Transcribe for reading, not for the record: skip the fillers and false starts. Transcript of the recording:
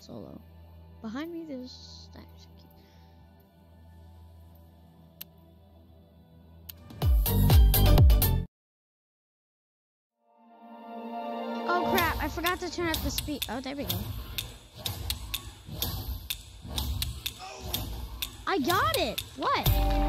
solo. Behind me, there's stacks. Oh crap! I forgot to turn up the speed. Oh, there we go. I got it. What?